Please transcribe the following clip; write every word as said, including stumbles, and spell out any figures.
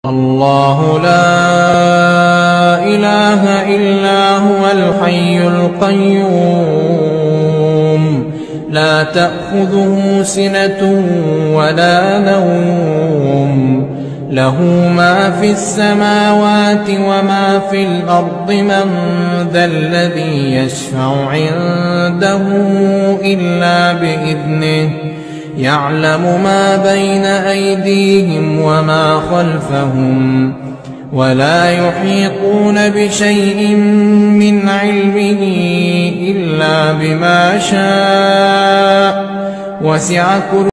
الله لا إله إلا هو الحي القيوم لا تأخذه سنة ولا نوم له ما في السماوات وما في الأرض من ذا الذي يشفع عنده إلا بإذنه يعلم ما بين أيديهم وما خلفهم ولا يحيطون بشيء من علمه إلا بما شاء وسع